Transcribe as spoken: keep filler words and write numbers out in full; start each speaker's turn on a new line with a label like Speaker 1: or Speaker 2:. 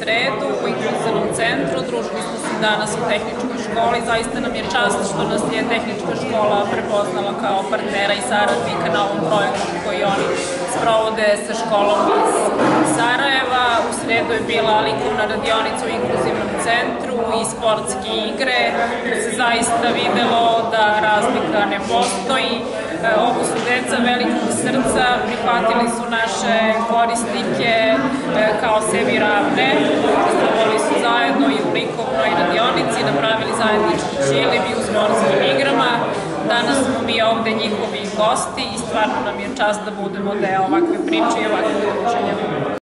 Speaker 1: sredu u inkluzivnom centru. Družili smo se danas u tehničkoj školi. Zaista nam je čast što nas je tehnička škola prepoznala kao partnera i saradnika na ovom projektu koji oni sprovode sa školom iz Sarajeva. U sredu je bila likovna radionica u inkluzivnom centru i sportske igre. Tu se zaista videlo da razlika ne postoji. Ovo su deca velikog srca, prihvatili su naše korisnike kao sebi ravne, učestvovali su zajedno i u likovnoj radionici, napravili zajednički ćilim i u sportskim igrama. Danas smo mi ovde njihovi gosti i stvarno nam je čast da budemo deo ovakve priče i ovakve druženja.